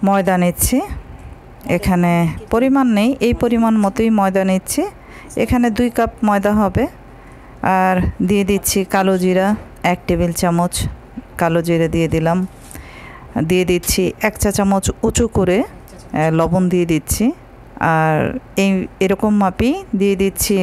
ময়দা নিচ্ছি। এখানে পরিমাণ নেই, এই পরিমাণ মতোই ময়দা নিচ্ছি। এখানে 2 কাপ ময়দা হবে। আর দিয়ে দিচ্ছি কালো জিরা 1 টেবিল চামচ কালো জিরা দিয়ে দিলাম। দিয়ে দিচ্ছি 1 চা চামচ উঁচু করে লবণ দিয়ে দিচ্ছি। আর এরকম মাপি দিয়ে দিচ্ছি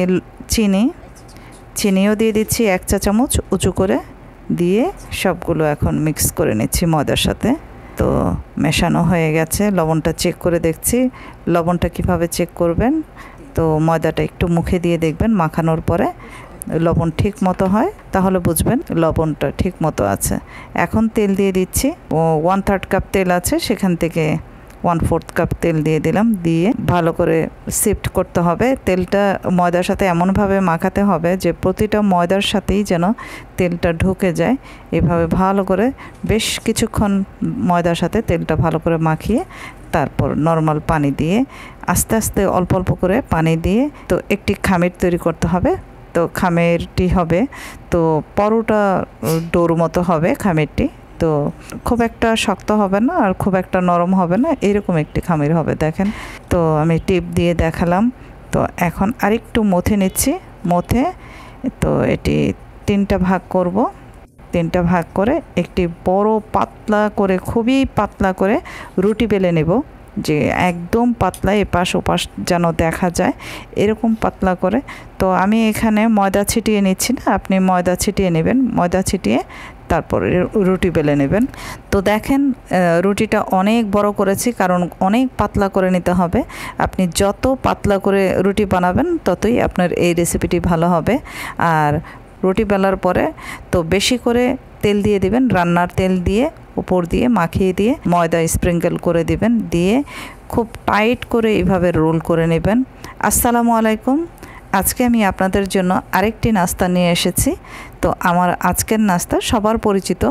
চিনিও দিয়ে দিচ্ছি 1 চা চামচ উঁচু করে দিয়ে সবগুলো এখন মিক্স করে নিচ্ছি ময়দার সাথে। তো মেশানো হয়ে গেছে। লবণটা চেক করে দেখছি। লবণটা কিভাবে চেক করবেন, তো ময়দাটা একটু মুখে দিয়ে দেখবেন, মাখানোর পরে লবণ ঠিক মতো হয় তাহলে বুঝবেন লবণটা ঠিক মতো আছে। এখন তেল দিয়ে দিচ্ছি। 1/3 কাপ তেল আছে, সেখান থেকে 1/4 কাপ তেল দিয়ে দিলাম। দিয়ে ভালো করে শিফট করতে হবে। তেলটা ময়দার সাথে এমনভাবে মাখাতে হবে যে প্রতিটা ময়দার সাথেই যেন তেলটা ঢুকে যায়। এভাবে ভালো করে বেশ কিছুক্ষণ ময়দার সাথে তেলটা ভালো করে মাখিয়ে তারপর নর্মাল পানি দিয়ে আস্তে আস্তে অল্প অল্প করে পানি দিয়ে তো একটি খামির তৈরি করতে হবে। তো খামিরটি হবে তো পরোটা ডোর মতো হবে খামিরটি। তো খুব একটা শক্ত হবে না আর খুব একটা নরম হবে না, এরকম একটি খামির হবে। দেখেন, তো আমি টিপ দিয়ে দেখালাম। তো এখন আরেকটু মথে নিচ্ছি। মথে তো এটি 3টা ভাগ করব। 3টা ভাগ করে একটি বড় পাতলা করে, খুবই পাতলা করে রুটি বেলে নেব, যে একদম পাতলা, এপাশ ওপাশ যেন দেখা যায় এরকম পাতলা করে। তো আমি এখানে ময়দা ছিটিয়ে নিচ্ছি না, আপনি ময়দা ছিটিয়ে নেবেন। ময়দা ছিটিয়ে তারপরে রুটি বেলে নেবেন। তো দেখেন রুটিটা অনেক বড় করেছি, কারণ অনেক পাতলা করে নিতে হবে। আপনি যত পাতলা করে রুটি বানাবেন ততই আপনার এই রেসিপিটি ভালো হবে। আর রুটি বেলার পরে তো বেশি করে তেল দিয়ে দিবেন, রান্নার তেল দিয়ে উপর দিয়ে মাখিয়ে দিয়ে ময়দা স্প্রিঙ্কেল করে দিবেন। দিয়ে খুব টাইট করে এইভাবে রোল করে নেবেন। আসসালামু আলাইকুম। আজকে আমি আপনাদের জন্য আরেকটি নাস্তা নিয়ে এসেছি। তো আমার আজকের নাস্তা সবার পরিচিত,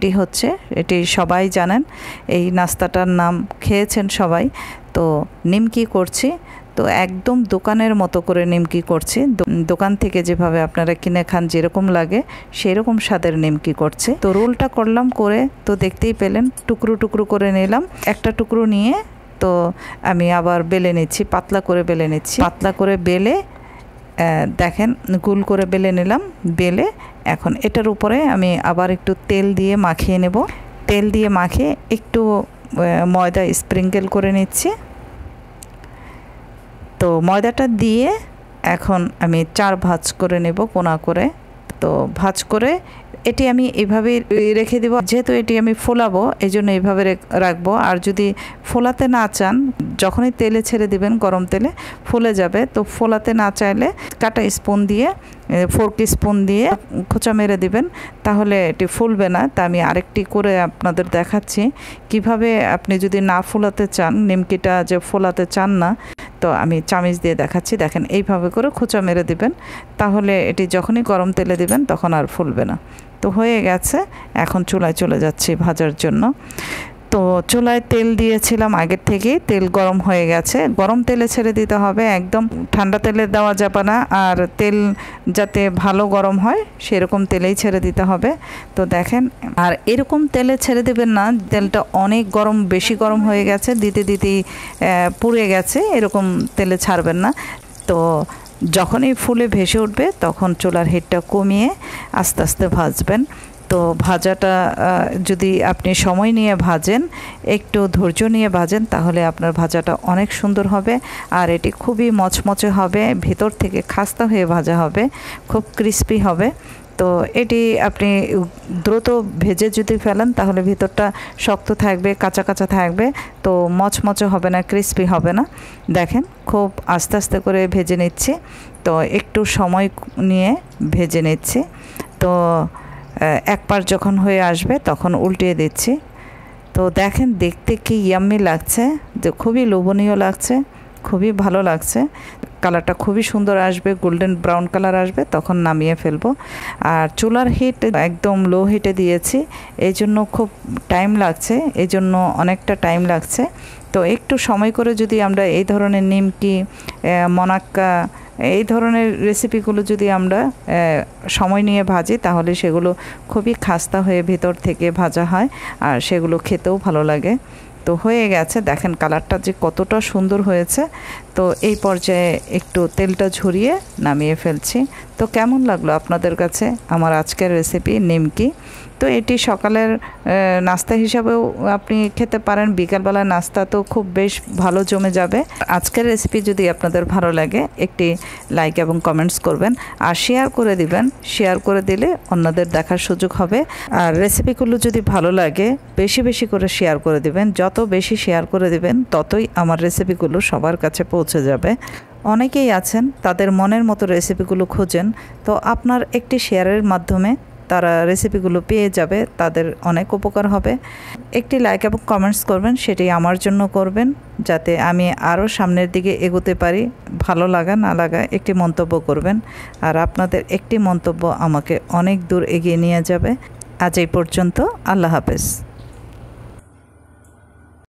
এটি সবাই জানেন। এই নাস্তাটার নাম খেয়েছেন সবাই। তো নিমকি করছি। তো একদম দোকানের মতো করে নিমকি করছি। দোকান থেকে যেভাবে আপনারা কিনে খান যেরকম লাগে সেরকম স্বাদের নিমকি করছি। তো রোলটা করলাম, করে তো দেখতেই পেলেন টুকরো টুকরো করে নিলাম। একটা টুকরো নিয়ে তো আমি আবার বেলে নিচ্ছি, পাতলা করে বেলে নিচ্ছি। পাতলা করে বেলে দেখেন গোল করে বেলে নিলাম। বেলে এখন এটার উপরে আমি আবার একটু তেল দিয়ে মাখিয়ে নেব। তেল দিয়ে মাখিয়ে একটু ময়দা স্প্রিঙ্কেল করে নিচ্ছি। তো ময়দাটা দিয়ে এখন আমি 4 ভাঁজ করে নেব, কোনা করে। তো ভাঁজ করে এটি আমি এইভাবে রেখে দেব। যেহেতু এটি আমি ফোলাবো এই জন্য এইভাবে রাখবো। আর যদি ফোলাতে না চান, যখনই তেলে ছেড়ে দিবেন গরম তেলে ফুলে যাবে। তো ফোলাতে না চাইলে কাটা স্পুন দিয়ে, ফোর্ক স্পুন দিয়ে খোঁচা মেরে দিবেন, তাহলে এটি ফুলবে না। তা আমি আরেকটি করে আপনাদের দেখাচ্ছি কিভাবে আপনি যদি না ফোলাতে চান, নিমকিটা যে ফোলাতে চান না, তো আমি চামিচ দিয়ে দেখাচ্ছি। দেখেন এইভাবে করে খোঁচা মেরে দিবেন, তাহলে এটি যখনই গরম তেলে দিবেন তখন আর ফুলবে না। তো হয়ে গেছে। এখন চুলায় চলে যাচ্ছি ভাজার জন্য। তো চুলায় তেল দিয়েছিলাম আগের থেকেই, তেল গরম হয়ে গেছে। গরম তেলে ছেড়ে দিতে হবে, একদম ঠান্ডা তেলে দেওয়া যাবে না। আর তেল যাতে ভালো গরম হয় সেরকম তেলেই ছেড়ে দিতে হবে। তো দেখেন, আর এরকম তেলে ছেড়ে দেবেন না, তেলটা অনেক গরম, বেশি গরম হয়ে গেছে, দিতে দিতেই পুড়ে গেছে, এরকম তেলে ছাড়বেন না। তো যখনই ফুলে ভেসে উঠবে তখন চুলার হিটটা কমিয়ে আস্তে আস্তে ভাজবেন। তো ভাজাটা যদি আপনি সময় নিয়ে ভাজেন, একটু ধৈর্য নিয়ে ভাজেন, তাহলে আপনার ভাজাটা অনেক সুন্দর হবে। আর এটি খুবই মচমচে হবে, ভেতর থেকে খাস্তা হয়ে ভাজা হবে, খুব ক্রিস্পি হবে। তো এটি আপনি দ্রুত ভেজে যদি ফেলেন তাহলে ভিতরটা শক্ত থাকবে, কাঁচা কাঁচা থাকবে, তো মচমচে হবে না, ক্রিস্পি হবে না। দেখেন খুব আস্তে আস্তে করে ভেজে নিচ্ছি। তো একটু সময় নিয়ে ভেজে নিচ্ছি। তো এক পাশ যখন হয়ে আসবে তখন উল্টিয়ে দিচ্ছি। তো দেখেন দেখতে কি ইয়াম্মি লাগছে, যে খুবই লোভনীয় লাগছে, খুবই ভালো লাগছে। কালারটা খুবই সুন্দর আসবে, গোল্ডেন ব্রাউন কালার আসবে, তখন নামিয়ে ফেলবো। আর চুলার হিট একদম লো হিটে দিয়েছি, এই জন্য খুব টাইম লাগছে, এই জন্য অনেকটা টাইম লাগছে। তো একটু সময় করে যদি আমরা এই ধরনের নিমকি, মনাক্কা, এই ধরনের রেসিপিগুলো যদি আমরা সময় নিয়ে ভাজি, তাহলে সেগুলো খুবই খাস্তা হয়ে ভিতর থেকে ভাজা হয় আর সেগুলো খেতেও ভালো লাগে। তো হয়ে গেছে, দেখেন কালারটা যে কতটা সুন্দর হয়েছে। তো এই পর্যায়ে একটু তেলটা ঝরিয়ে নামিয়ে ফেলছি। তো কেমন লাগলো আপনাদের কাছে আমার আজকের রেসিপি নিমকি? তো এটি সকালের নাস্তা হিসাবেও আপনি খেতে পারেন, বিকালবেলার নাস্তা তো খুব বেশ ভালো জমে যাবে। আজকের রেসিপি যদি আপনাদের ভালো লাগে একটি লাইক এবং কমেন্টস করবেন আর শেয়ার করে দিবেন। শেয়ার করে দিলে অন্যদের দেখার সুযোগ হবে। আর রেসিপিগুলো যদি ভালো লাগে বেশি বেশি করে শেয়ার করে দিবেন। যত বেশি শেয়ার করে দিবেন ততই আমার রেসিপিগুলো সবার কাছে পৌঁছে যাবে। অনেকেই আছেন তাদের মনের মতো রেসিপিগুলো খোঁজেন, তো আপনার একটি শেয়ারের মাধ্যমে তারা রেসিপিগুলো পেয়ে যাবে, তাদের অনেক উপকার হবে। একটি লাইক এবং কমেন্টস করবেন, সেটি আমার জন্য করবেন যাতে আমি আরও সামনের দিকে এগোতে পারি। ভালো লাগা না লাগা একটি মন্তব্য করবেন, আর আপনাদের একটি মন্তব্য আমাকে অনেক দূর এগিয়ে নিয়ে যাবে। আজ এই পর্যন্ত, আল্লাহ হাফেজ।